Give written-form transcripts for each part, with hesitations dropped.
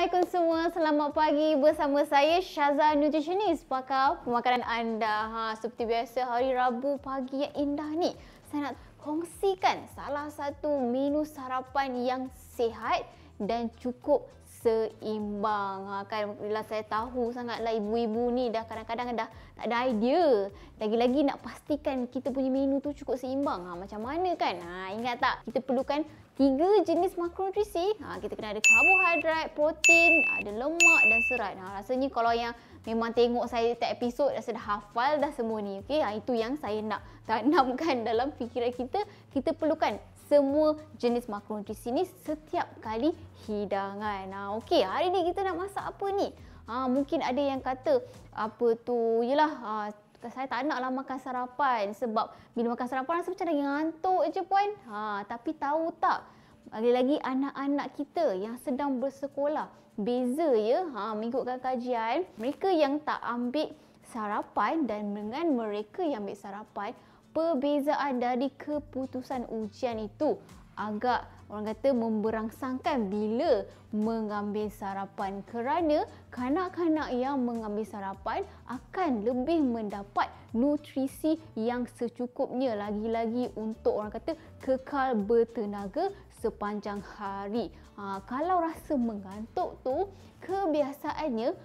Assalamualaikum semua, selamat pagi bersama saya Syaza Nutritionist, pakar pemakanan anda. Seperti biasa hari Rabu pagi yang indah ni, saya nak kongsikan salah satu menu sarapan yang sihat dan cukup seimbang. Kan bila saya tahu sangatlah ibu-ibu ni dah kadang-kadang dah tak ada idea. Lagi-lagi nak pastikan kita punya menu tu cukup seimbang. Macam mana kan? Ingat tak? Kita perlukan 3 jenis makronutrisi. Kita kena ada karbohidrat, protein, ada lemak dan serat. Rasanya kalau yang memang tengok saya setiap episod rasa dah hafal dah semua ni. Okey, itu yang saya nak tanamkan dalam fikiran kita. Kita perlukan semua jenis makronutrisi ni setiap kali hidangan. Okey, hari ni kita nak masak apa ni? Mungkin ada yang kata apa tu, yelah saya tak naklah makan sarapan sebab bila makan sarapan rasa macam lagi ngantuk je puan. Tapi tahu tak, lagi-lagi anak-anak kita yang sedang bersekolah, beza ya, mengikutkan kajian, mereka yang tak ambil sarapan dan dengan mereka yang ambil sarapan, perbezaan dari keputusan ujian itu agak orang kata memberangsangkan bila mengambil sarapan, kerana kanak-kanak yang mengambil sarapan akan lebih mendapat nutrisi yang secukupnya, lagi-lagi untuk orang kata kekal bertenaga sepanjang hari. Kalau rasa mengantuk tu, kebiasaannya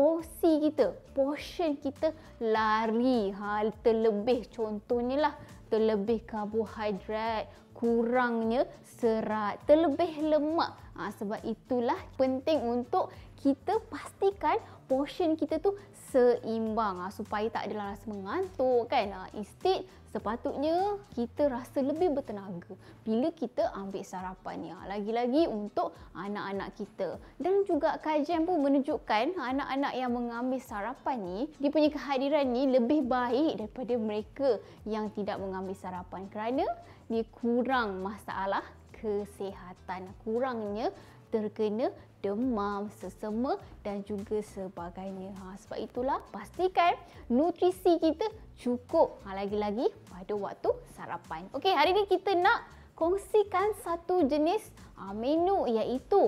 portion kita lari, terlebih, contohnya lah terlebih karbohidrat, kurangnya serat, terlebih lemak. Sebab itulah penting untuk kita pastikan portion kita tu seimbang supaya tak adalah rasa mengantuk kan. Instead sepatutnya kita rasa lebih bertenaga bila kita ambil sarapan ni. Lagi-lagi untuk anak-anak kita. Dan juga kajian pun menunjukkan anak-anak yang mengambil sarapan ni, dia punya kehadiran ni lebih baik daripada mereka yang tidak mengambil sarapan, kerana dia kurang masalah kesihatan, kurangnya terkena demam, sesama dan juga sebagainya. Sebab itulah pastikan nutrisi kita cukup, lagi-lagi pada waktu sarapan. Okey, hari ni kita nak kongsikan satu jenis menu, iaitu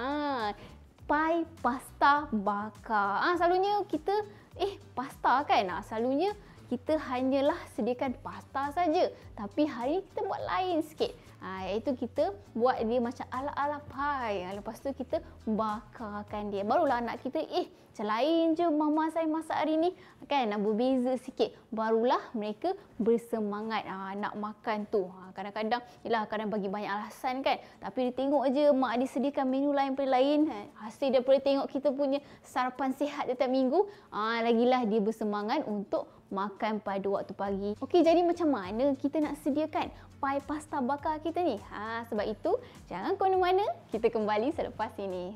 pai pasta bakar. Selalunya kita pasta kan, selalunya kita hanyalah sediakan pasta saja, tapi hari ni kita buat lain sikit. Iaitu kita buat dia macam ala-ala pai. Lepas tu kita bakarkan dia. Barulah anak kita, macam lain je mama saya masak hari ni. Kan, nak berbeza sikit. Barulah mereka bersemangat nak makan tu. Kadang-kadang, yelah kadang bagi banyak alasan kan. Tapi dia tengok je mak dia sediakan menu lain pada lain. Hasil daripada tengok kita punya sarapan sihat setiap minggu, lagilah dia bersemangat untuk makan pada waktu pagi. Okey, jadi macam mana kita nak sediakan pai pasta bakar kita ni? Sebab itu, jangan ke mana-mana. Kita kembali selepas ini.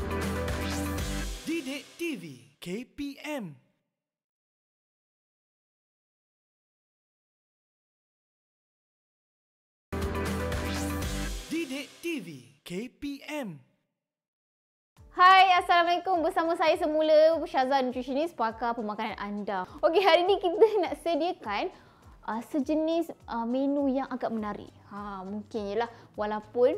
Didik TV KPM. Didik TV KPM. Hai, Assalamualaikum. Bersama saya semula, Syaza Nutritionist, pakar pemakanan anda. Okey, hari ni kita nak sediakan sejenis menu yang agak menarik. Mungkin jelah walaupun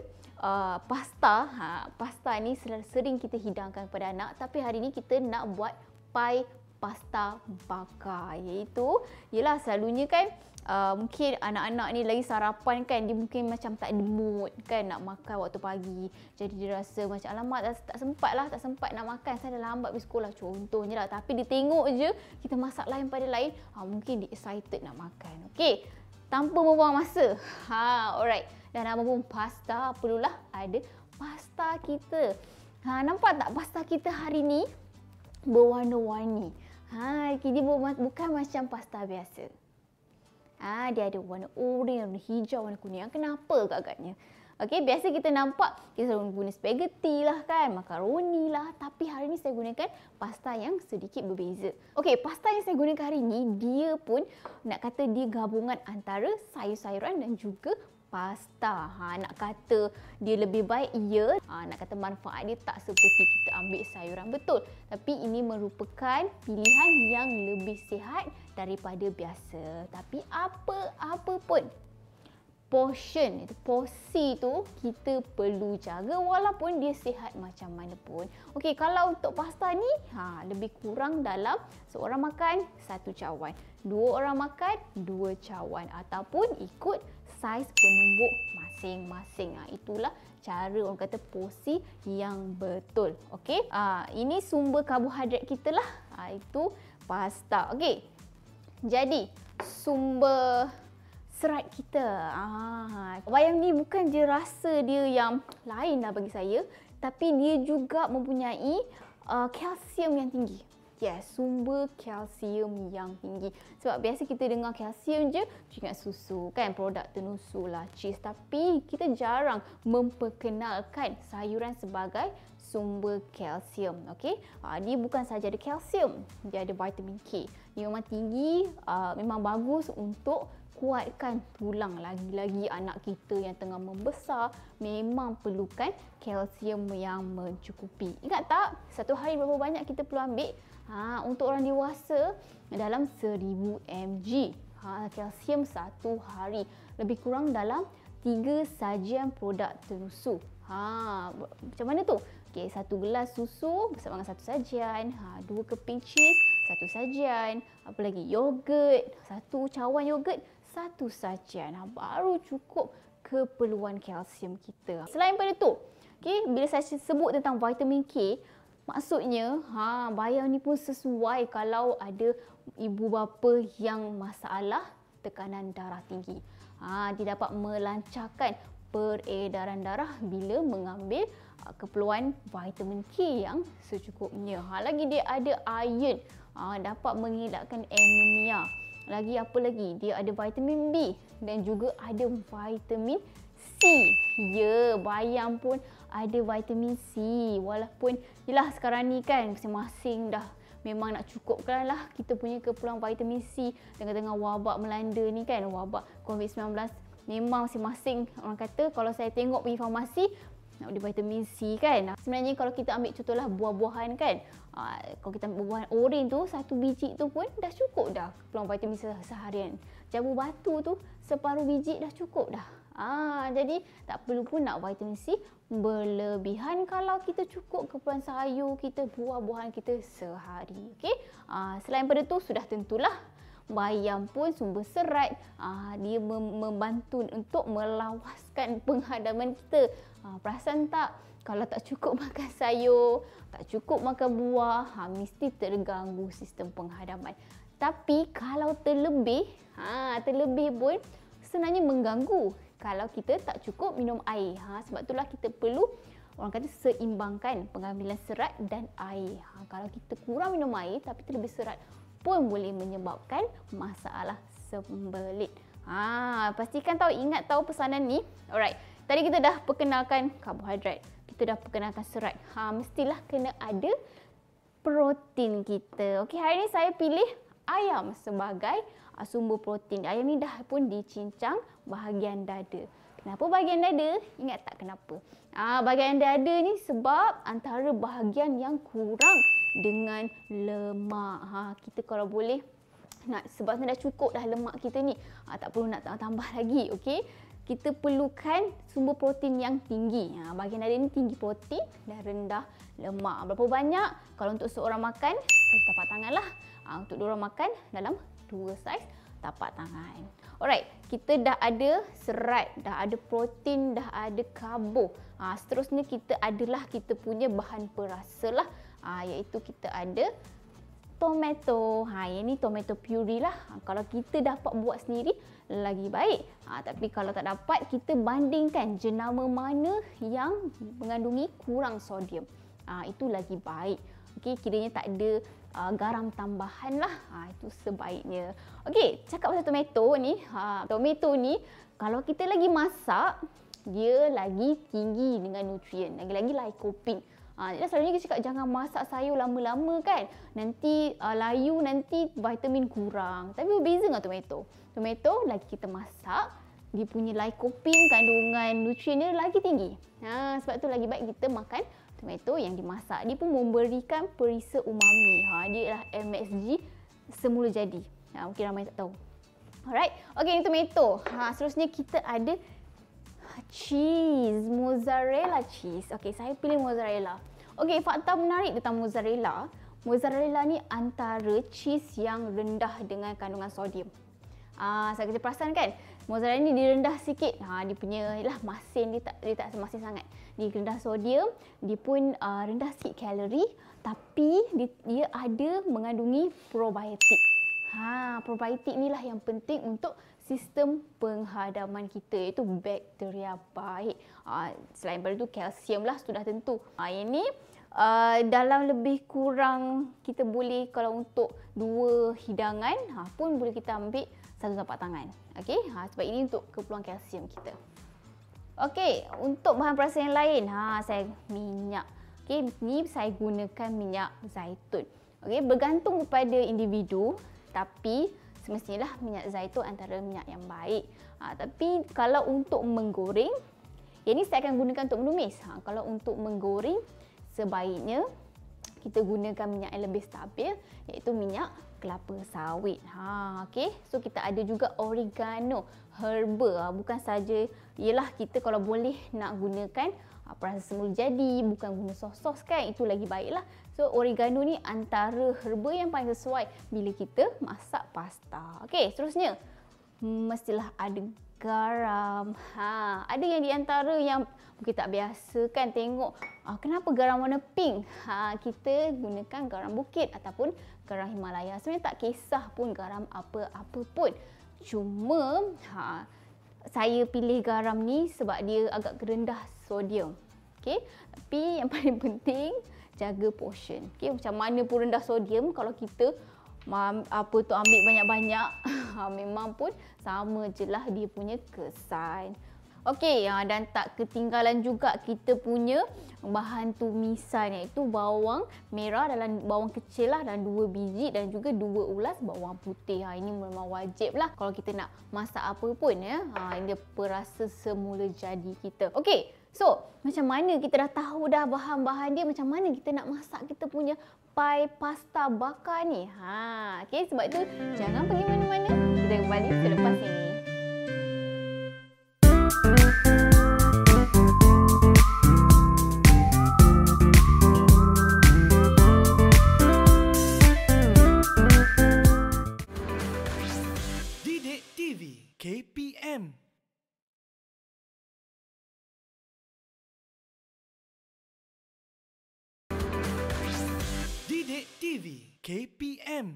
pasta ni sering kita hidangkan kepada anak, tapi hari ni kita nak buat pai pasta bakar, iaitu yelah selalunya kan mungkin anak-anak ni lagi sarapan kan, dia mungkin macam tak ada mood kan nak makan waktu pagi. Jadi dia rasa macam alamak tak sempat nak makan, saya dah lambat pergi sekolah contohnya lah. Tapi dia tengok je kita masak lain pada lain, mungkin dia excited nak makan. Okey, tanpa membuang masa. Alright. Dan nak membuat pasta, perlulah ada pasta kita. Nampak tak pasta kita hari ni berwarna-warni. Dia bukan macam pasta biasa. Dia ada warna oranye, warna hijau, warna kuning. Kenapa agak-agaknya? Okey, biasa kita nampak kita selalu guna spaghetti lah kan, makaroni lah. Tapi hari ni saya gunakan pasta yang sedikit berbeza. Okey, pasta yang saya gunakan hari ni, dia pun nak kata dia gabungan antara sayur-sayuran dan juga pasta. Nak kata dia lebih baik, ya. Nak kata manfaat dia tak seperti kita ambil sayuran, betul. Tapi ini merupakan pilihan yang lebih sihat daripada biasa. Tapi apa pun, portion, itu porsi tu kita perlu jaga walaupun dia sihat macam mana pun. Okey, kalau untuk pasta ni lebih kurang dalam seorang makan 1 cawan, 2 orang makan 2 cawan ataupun ikut saiz penumbuk masing-masing. Itulah cara orang kata porsi yang betul. Okey, ini sumber karbohidrat kita lah. Itu pasta. Okey, jadi sumber serat kita. Wayang ni bukan je rasa dia yang lain lah bagi saya, tapi dia juga mempunyai kalsium yang tinggi. Yes, sumber kalsium yang tinggi. Sebab biasa kita dengar kalsium je ingat susu kan, produk tenusu lah, cheese. Tapi kita jarang memperkenalkan sayuran sebagai sumber kalsium. Okey, dia bukan saja ada kalsium, dia ada vitamin K. Dia memang tinggi, memang bagus untuk kuatkan tulang. Lagi-lagi anak kita yang tengah membesar memang perlukan kalsium yang mencukupi. Ingat tak, satu hari berapa banyak kita perlu ambil? Untuk orang dewasa dalam 1000 mg kalsium satu hari, lebih kurang dalam 3 sajian produk tenusu. Macam mana tu? Okey, 1 gelas susu bersama dengan 1 sajian, 2 keping cheese 1 sajian, apa lagi, yogurt, 1 cawan yogurt 1 sajian. Baru cukup keperluan kalsium kita. Selain pada tu, okey, bila saya sebut tentang vitamin K, maksudnya bayang ni pun sesuai kalau ada ibu bapa yang masalah tekanan darah tinggi. Dia dapat melancarkan peredaran darah bila mengambil keperluan vitamin K yang secukupnya. Lagi dia ada iron, dapat mengelakkan anemia. Lagi apa lagi? Dia ada vitamin B dan juga ada vitamin C. Ya, bayam pun ada vitamin C. Walaupun yelah sekarang ni kan masing-masing dah memang nak cukupkan lah kita punya keperluan vitamin C tengah-tengah wabak melanda ni kan, wabak COVID-19. Memang masing-masing orang kata, kalau saya tengok pergi farmasi nak beli vitamin C kan. Sebenarnya kalau kita ambil contohlah buah-buahan kan, kalau kita ambil buah oren tu, 1 biji tu pun dah cukup dah keperluan vitamin C seharian. Jambu batu tu separuh biji dah cukup dah. Jadi tak perlu pun nak vitamin C berlebihan kalau kita cukup keperluan sayur kita, buah-buahan kita sehari. Okey. Selain pada tu sudah tentulah bayam pun sumber serat. Dia membantu untuk melawaskan penghadaman kita. Perasan tak, kalau tak cukup makan sayur, tak cukup makan buah, mesti terganggu sistem penghadaman. Tapi kalau terlebih pun sebenarnya mengganggu kalau kita tak cukup minum air. Sebab itulah kita perlu, orang kata, seimbangkan pengambilan serat dan air. Kalau kita kurang minum air tapi terlebih serat pun boleh menyebabkan masalah sembelit. Pastikan ingat tahu pesanan ni. Alright, tadi kita dah perkenalkan karbohidrat, kita dah perkenalkan serat. Mestilah kena ada protein kita. Okey, hari ni saya pilih ayam sebagai sumber protein. Ayam ni dah pun dicincang bahagian dada. Kenapa bahagian dada? Ingat tak kenapa? Bahagian dada ni sebab antara bahagian yang kurang dengan lemak. Kita kalau boleh sebab dah cukup dah lemak kita ni, tak perlu nak tambah lagi. Okey, kita perlukan sumber protein yang tinggi. Bahagian dada ni tinggi protein dan rendah lemak. Berapa banyak? Kalau untuk seorang makan, saiz tapak tangan lah. Untuk 2 orang makan, dalam 2 saiz tapak tangan. Alright, kita dah ada serat, dah ada protein, dah ada karbo. Seterusnya kita punya bahan perasa lah. Iaitu kita ada tomato. Yang ni tomato puree lah. Kalau kita dapat buat sendiri lagi baik. Tapi kalau tak dapat, kita bandingkan jenama mana yang mengandungi kurang sodium. Itu lagi baik. Okey, kiranya tak ada garam tambahan lah. Itu sebaiknya. Okey, cakap pasal tomato ni. Tomato ni kalau kita lagi masak, dia lagi tinggi dengan nutrien. Lagi-lagi lycopene. Selalunya kita cakap jangan masak sayur lama-lama kan. Nanti layu, nanti vitamin kurang. Tapi berbeza dengan tomato. Tomato lagi kita masak, dia punya lycopene, kandungan nutrien dia lagi tinggi. Sebab tu lagi baik kita makan tomato yang dimasak. Dia pun memberikan perisa umami. Dia adalah MSG semula jadi. Mungkin ramai tak tahu. Alright. Okey, ini tomato. Seterusnya kita ada cheese, mozzarella cheese. Okey, saya pilih mozzarella. Okey, fakta menarik tentang mozzarella. Mozzarella ni antara cheese yang rendah dengan kandungan sodium. Saya kerja perasan kan? Mozzarella ni dia rendah sikit. Dia punya masin dia tak semasin sangat. Dia rendah sodium, dia pun rendah sikit kalori, tapi dia ada mengandungi probiotik. Probiotik ni lah yang penting untuk sistem penghadaman kita, iaitu bakteria baik. Selain daripada tu kalsium lah sudah tentu. Ini dalam lebih kurang kita boleh, kalau untuk 2 hidangan pun boleh kita ambil 1 tapak tangan. Okey, sebab ini untuk keperluan kalsium kita. Okey, untuk bahan perasan yang lain, saya minyak. Okey, ni saya gunakan minyak zaitun. Okey, bergantung kepada individu, tapi semestinya minyak zaitun antara minyak yang baik. Tapi kalau untuk menggoreng, yang ni saya akan gunakan untuk menumis. Kalau untuk menggoreng, sebaiknya kita gunakan minyak yang lebih stabil, iaitu minyak kelapa sawit. Okey. So kita ada juga oregano, herba. Bukan saja, ialah kita kalau boleh nak gunakan perasa semula jadi, bukan guna sos-sos kan, itu lagi baiklah. So oregano ni antara herba yang paling sesuai bila kita masak pasta. Okey, seterusnya mestilah ada garam. Ada yang di antara yang mungkin tak biasa kan tengok, kenapa garam warna pink? Kita gunakan garam bukit ataupun garam Himalaya. Sebenarnya tak kisah pun garam apa-apa pun. Cuma saya pilih garam ni sebab dia agak rendah sodium. Okey, tapi yang paling penting jaga portion. Okey, macam mana pun rendah sodium, kalau kita ambil banyak-banyak memang pun sama je lah dia punya kesan. Okey, dan tak ketinggalan juga kita punya bahan tumisan, iaitu bawang merah dalam bawang kecil lah, dan 2 biji, dan juga 2 ulas bawang putih. Ini memang wajib lah kalau kita nak masak apa pun ya. Ini perasa semula jadi kita. Okey, so macam mana kita dah tahu dah bahan-bahan dia, macam mana kita nak masak kita punya pai pasta bakar ni. Okey, sebab itu jangan pergi mana-mana. Kita kembali selepas ini. Didik TV KPM. Didik TV KPM.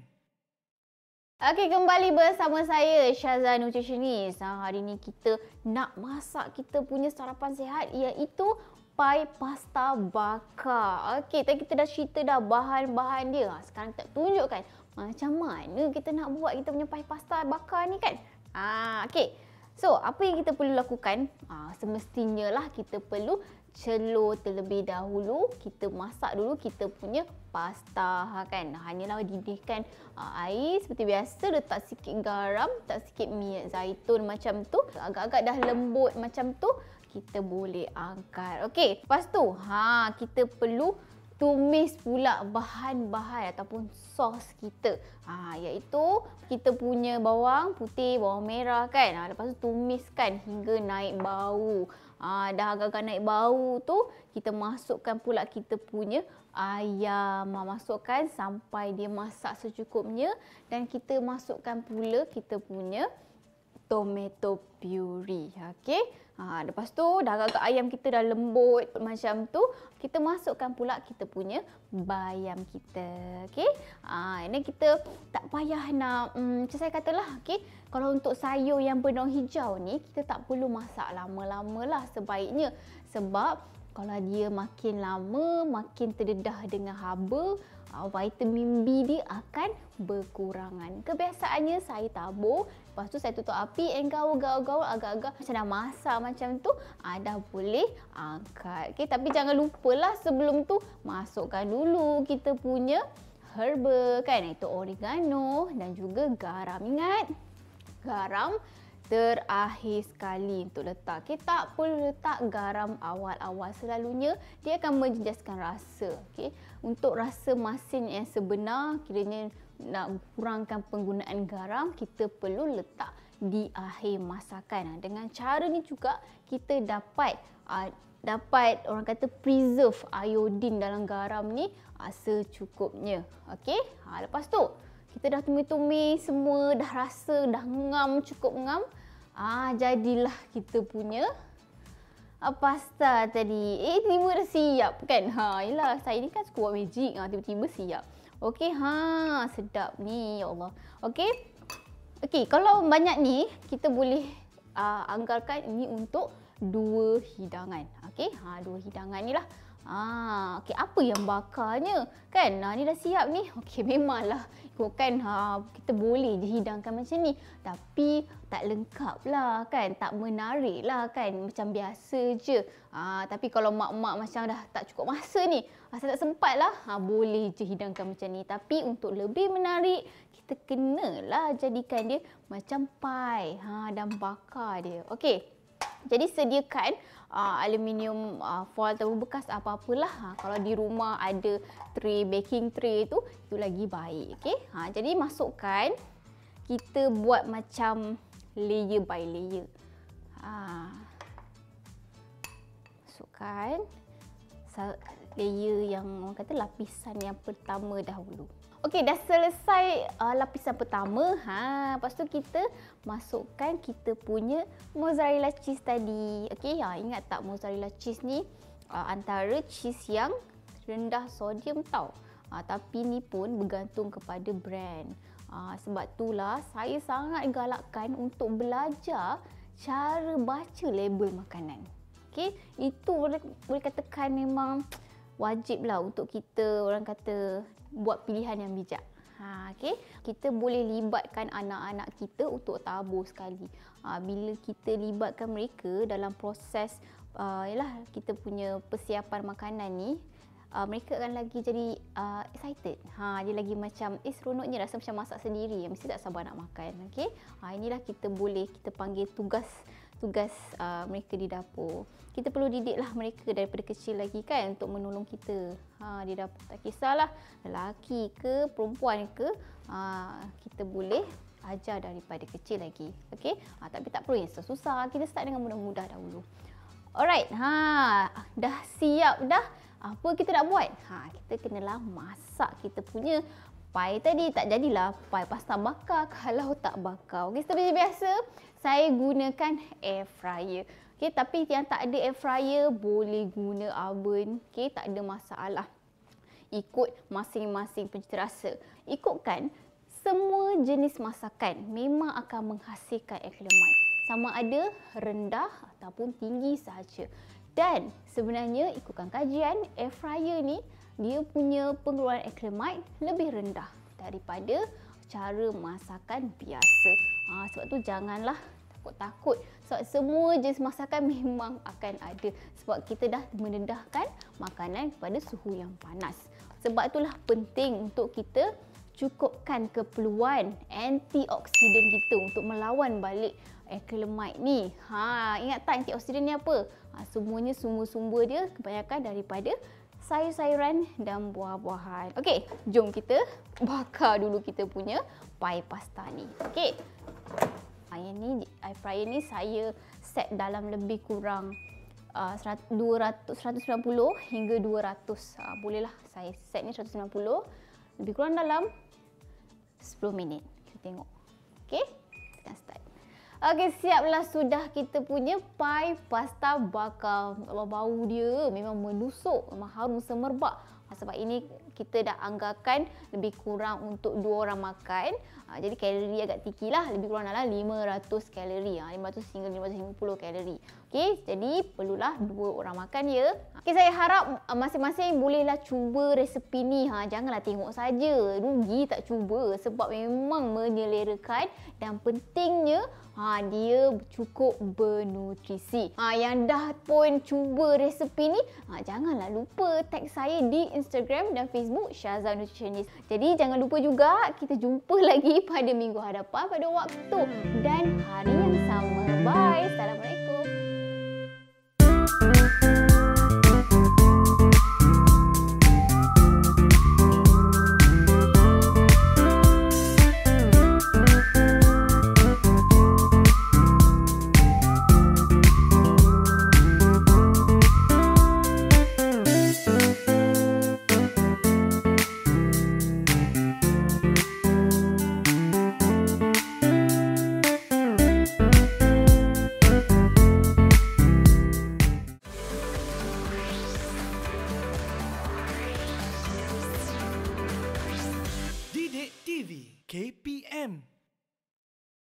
Okey, kembali bersama saya Syazah Nutritionist. Hari ni kita nak masak kita punya sarapan sihat, iaitu pai pasta bakar. Okey, tadi kita dah cerita dah bahan-bahan dia. Sekarang kita tunjukkan macam mana kita nak buat kita punya pai pasta bakar ni kan. Okey. So, apa yang kita perlu lakukan? Semestinya lah kita perlu celur terlebih dahulu. Kita masak dulu kita punya pasta kan. Hanyalah didihkan air seperti biasa, letak sikit garam, letak sikit minyak zaitun macam tu. Agak-agak dah lembut macam tu, kita boleh angkat. Okey, lepas tu kita perlu tumis pula bahan-bahan ataupun sos kita. Iaitu kita punya bawang putih, bawang merah kan. Lepas tu tumiskan hingga naik bau. Dah agak-agak naik bau tu, kita masukkan pula kita punya ayam. Masukkan sampai dia masak secukupnya, dan kita masukkan pula kita punya tomato puree. Okey. Lepas tu dah agak ayam kita dah lembut macam tu, kita masukkan pula kita punya bayam kita. Okey. Ini kita tak payah nak macam saya katalah, okey. Kalau untuk sayur yang berdaun hijau ni, kita tak perlu masak lama-lama lah sebaiknya. Sebab kalau dia makin lama, makin terdedah dengan haba, vitamin B dia akan berkurangan. Kebiasaannya saya tabur, lepas tu saya tutup api and gaul-gaul agak-agak macam dah masak macam tu, dah boleh angkat. Okay, tapi jangan lupalah sebelum tu masukkan dulu kita punya herba kan, iaitu oregano dan juga garam. Ingat, garam terakhir sekali untuk letak. Okay, tak perlu letak garam awal-awal. Selalunya dia akan menjejaskan rasa. Okay. Untuk rasa masin yang sebenar, kiranya nak kurangkan penggunaan garam, kita perlu letak di akhir masakan. Dengan cara ni juga kita dapat orang kata preserve iodine dalam garam ni secukupnya. Okey, lepas tu kita dah tumis-tumis semua, dah rasa dah ngam, cukup ngam. Jadilah kita punya pasta tadi. Tiba dah siap kan. Yelah, saya ni kan suka buat magic. Tiba-tiba siap. Okey, sedap ni, ya Allah. Okey, kalau banyak ni kita boleh anggarkan ini untuk 2 hidangan. Okey, 2 hidangan ni lah. Okey, apa yang bakarnya? Kan, ni dah siap ni. Okey, memanglah ikutkan kita boleh je hidangkan macam ni. Tapi tak lengkap lah kan, tak menarik lah kan, macam biasa je. Tapi kalau mak-mak macam dah tak cukup masa ni, saya tak sempat lah, boleh je hidangkan macam ni. Tapi untuk lebih menarik, kita kenalah jadikan dia macam pie dan bakar dia. Okey, jadi sediakan aluminium foil atau bekas apa-apalah. Kalau di rumah ada tray, baking tray tu, itu lagi baik. Okey, jadi masukkan, kita buat macam layer by layer. Masukkan layer yang orang kata lapisan yang pertama dahulu. Okey, dah selesai lapisan pertama. Lepas tu kita masukkan kita punya mozzarella cheese tadi. Okey, ingat tak mozzarella cheese ni antara cheese yang rendah sodium tau. Tapi ni pun bergantung kepada brand. Sebab itulah saya sangat galakkan untuk belajar cara baca label makanan. Okey, itu boleh katakan memang wajiblah untuk kita orang kata buat pilihan yang bijak. Okey, kita boleh libatkan anak-anak kita untuk tabur sekali. Bila kita libatkan mereka dalam proses kita punya persiapan makanan ni, mereka akan lagi jadi excited. Dia lagi macam seronoknya, rasa macam masak sendiri. Mesti tak sabar nak makan. Okey, inilah kita panggil tugas mereka di dapur. Kita perlu didiklah mereka daripada kecil lagi kan, untuk menolong kita di dapur. Tak kisahlah lelaki ke perempuan ke, kita boleh ajar daripada kecil lagi. Okey, tapi tak perlu yang susah. Kita start dengan mudah-mudah dahulu. Alright, dah siap dah. Apa kita nak buat? Kita kenalah masak kita punya pie tadi. Tak jadilah pie pasta bakar kalau tak bakar. Okey, seperti biasa saya gunakan air fryer. Okey, tapi yang tak ada air fryer boleh guna oven. Okey, tak ada masalah. Ikut masing-masing pencita rasa. Ikutkan semua jenis masakan memang akan menghasilkan acrylamide. Sama ada rendah ataupun tinggi sahaja. Dan sebenarnya ikutkan kajian, air fryer ni dia punya pengeluaran acrylamide lebih rendah daripada cara masakan biasa. Sebab tu janganlah takut-takut. Sebab semua jenis masakan memang akan ada. Sebab kita dah mendedahkan makanan kepada suhu yang panas. Sebab itulah penting untuk kita cukupkan keperluan antioksidan kita untuk melawan balik acrylamide ni. Ingat tak antioksidan ni apa? Semuanya sumber-sumber dia kebanyakan daripada sayur-sayuran dan buah-buahan. Okey, jom kita bakar dulu kita punya pie pasta ni. Okey. Yang ni air fryer ni saya set dalam lebih kurang 190 hingga 200. Bolehlah saya set ni 190 lebih kurang dalam 10 minit. Kita tengok. Okey, kita start. Okey, siaplah sudah kita punya pie pasta bakar. Allah, bau dia memang menusuk, memang harum semerbak. Sebab ini kita dah anggarkan lebih kurang untuk 2 orang makan. Jadi kalori agak tinggi lah, lebih kurang dalam 500 kalori. 500 hingga 550 kalori. Okey, jadi perlulah 2 orang makan ya. Okey, saya harap masing-masing bolehlah cuba resepi ni. Janganlah tengok saja, rugi tak cuba. Sebab memang menyelerakan dan pentingnya dia cukup bernutrisi. Yang dah pun cuba resepi ni, janganlah lupa tag saya di Instagram dan Facebook Syazah Nutritionist. Jadi jangan lupa juga kita jumpa lagi pada minggu hadapan pada waktu dan hari yang sama. Bye. Assalamualaikum. KPM